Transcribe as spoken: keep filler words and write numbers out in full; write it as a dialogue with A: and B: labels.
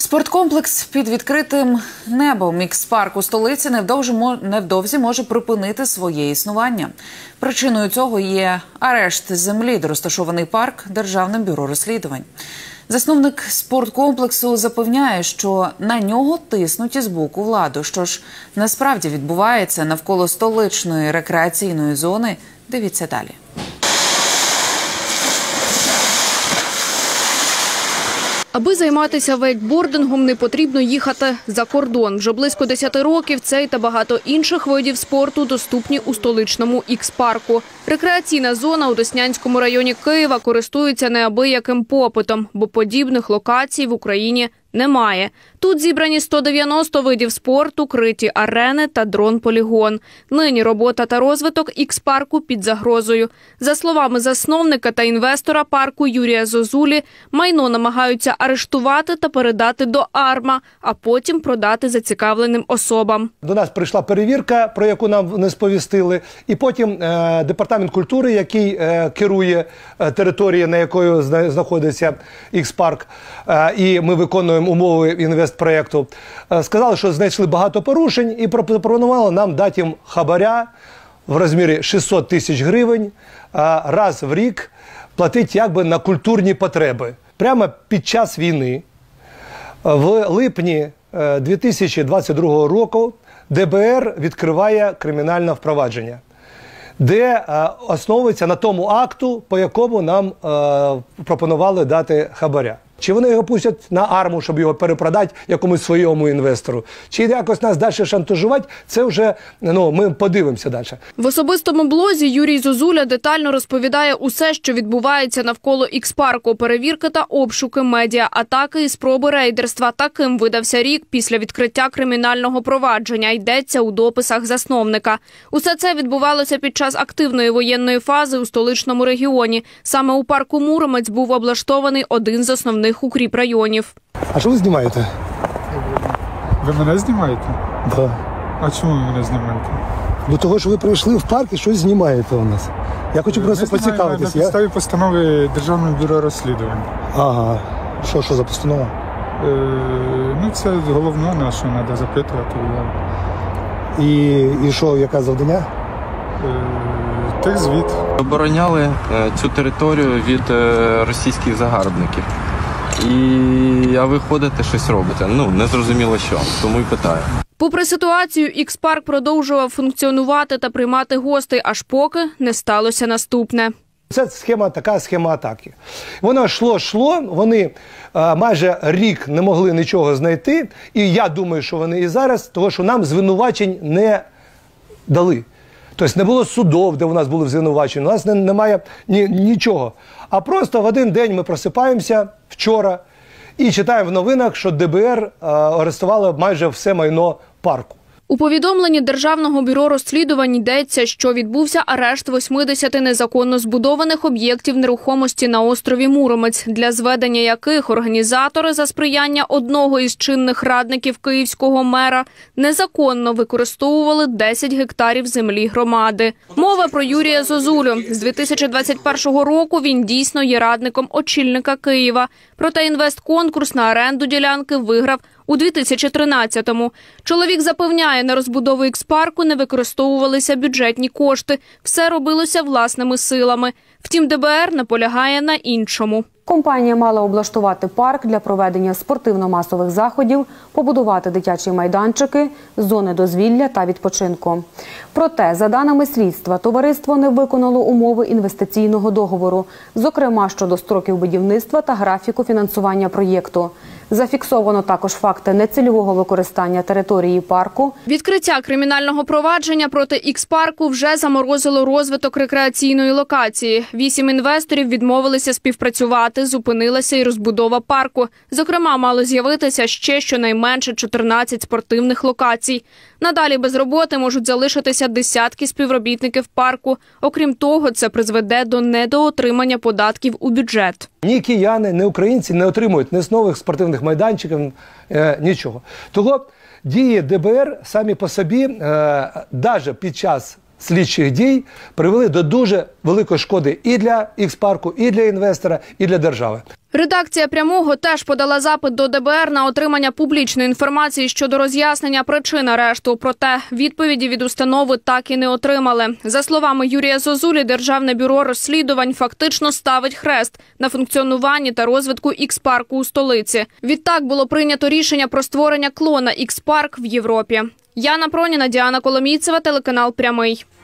A: Спорткомплекс під відкритим небом Ікс-парк у столиці невдовзі, невдовзі може припинити своє існування. Причиною цього є арешт землі, де розташований парк, Державним бюро розслідувань. Засновник спорткомплексу запевняє, що на нього тиснуть із боку влади. Що ж насправді відбувається навколо столичної рекреаційної зони, дивіться далі.
B: Аби займатися вейкбордингом, не потрібно їхати за кордон. Вже близько десяти років цей та багато інших видів спорту доступні у столичному Ікс-парку. Рекреаційна зона у Деснянському районі Києва користується неабияким попитом, бо подібних локацій в Україні немає. Тут зібрані сто дев'яносто видів спорту, криті арени та дрон-полігон. Нині робота та розвиток Ікс-парку під загрозою. За словами засновника та інвестора парку Юрія Зозулі, майно намагаються арештувати та передати до АРМА, а потім продати зацікавленим особам.
C: До нас прийшла перевірка, про яку нам не сповістили, і потім е, департамент культури, який е, керує е, територією, на якої знаходиться Ікс-парк, е, і ми виконуємо умови інвестпроєкту, сказали, що знайшли багато порушень і пропонували нам дати їм хабаря в розмірі шістсот тисяч гривень раз в рік платити якби на культурні потреби. Прямо під час війни, в липні дві тисячі двадцять другого року, Д Б Р відкриває кримінальне впровадження, де основується на тому акту, по якому нам пропонували дати хабаря. Чи вони його пустять на АРМу, щоб його перепродати якомусь своєму інвестору? Чи якось нас далі шантажувати? Це вже, ну, ми подивимося далі.
B: В особистому блозі Юрій Зозуля детально розповідає усе, що відбувається навколо Ікс-парку. Перевірки та обшуки, медіа, атаки і спроби рейдерства. Таким видався рік після відкриття кримінального провадження, йдеться у дописах засновника. Усе це відбувалося під час активної воєнної фази у столичному регіоні. Саме у парку Муромець був облаштований один з основних укріпрайонів.
C: А що ви знімаєте?
D: Ви мене знімаєте?
C: Так. Да.
D: А чому ви мене знімаєте?
C: До того, що ви прийшли в парк і щось знімаєте у нас. Я хочу просто поцікавитися.
D: На підставі постанови Державного бюро розслідувань.
C: Ага. Що, що за постанова?
D: Е, ну, це головне, на що треба запитувати.
C: І, і що, яке завдання?
D: Е, Техзвіт.
E: Обороняли цю територію від російських загарбників. І, а ви ходите, щось робите. Ну, не зрозуміло що, тому й питаю.
B: Попри ситуацію, Ікс-парк продовжував функціонувати та приймати гостей, аж поки не сталося наступне.
C: Це схема, така схема атаки. Воно йшло-йшло, вони а, майже рік не могли нічого знайти. І я думаю, що вони і зараз, тому що нам звинувачень не дали. Тобто не було судів, де у нас були звинувачені, у нас не, немає ні, нічого. А просто в один день ми просипаємося вчора і читаємо в новинах, що Д Б Р а, арестувало майже все майно парку.
B: У повідомленні Державного бюро розслідувань йдеться, що відбувся арешт восьмидесяти незаконно збудованих об'єктів нерухомості на острові Муромець, для зведення яких організатори за сприяння одного із чинних радників київського мера незаконно використовували десять гектарів землі громади. Мова про Юрія Зозулю. З дві тисячі двадцять першого року він дійсно є радником очільника Києва. Проте інвестконкурс на оренду ділянки виграв у дві тисячі тринадцятому. Чоловік запевняє, на розбудову Ікс-парку не використовувалися бюджетні кошти. Все робилося власними силами. Втім, Д Б Р наполягає на іншому.
F: Компанія мала облаштувати парк для проведення спортивно-масових заходів, побудувати дитячі майданчики, зони дозвілля та відпочинку. Проте, за даними слідства, товариство не виконало умови інвестиційного договору, зокрема щодо строків будівництва та графіку фінансування проєкту. Зафіксовано також факти нецільового використання території парку.
B: Відкриття кримінального провадження проти Ікс-парку вже заморозило розвиток рекреаційної локації. Вісім інвесторів відмовилися співпрацювати, зупинилася і розбудова парку. Зокрема, мало з'явитися ще щонайменше чотирнадцять спортивних локацій. Надалі без роботи можуть залишитися десятки співробітників парку. Окрім того, це призведе до недоотримання податків у бюджет.
C: Ні кияни, ні українці не отримують ні з нових спортивних майданчиків, е, нічого. Того дії Д Б Р самі по собі, навіть під час слідчих дій привели до дуже великої шкоди і для Ікс-парку, і для інвестора, і для держави.
B: Редакція «Прямого» теж подала запит до Д Б Р на отримання публічної інформації щодо роз'яснення причин арешту. Проте відповіді від установи так і не отримали. За словами Юрія Зозулі, Державне бюро розслідувань фактично ставить хрест на функціонуванні та розвитку Ікс-парку у столиці. Відтак було прийнято рішення про створення клона Ікс-парк в Європі. Яна Проніна, Діана Коломійцева, телеканал «Прямий».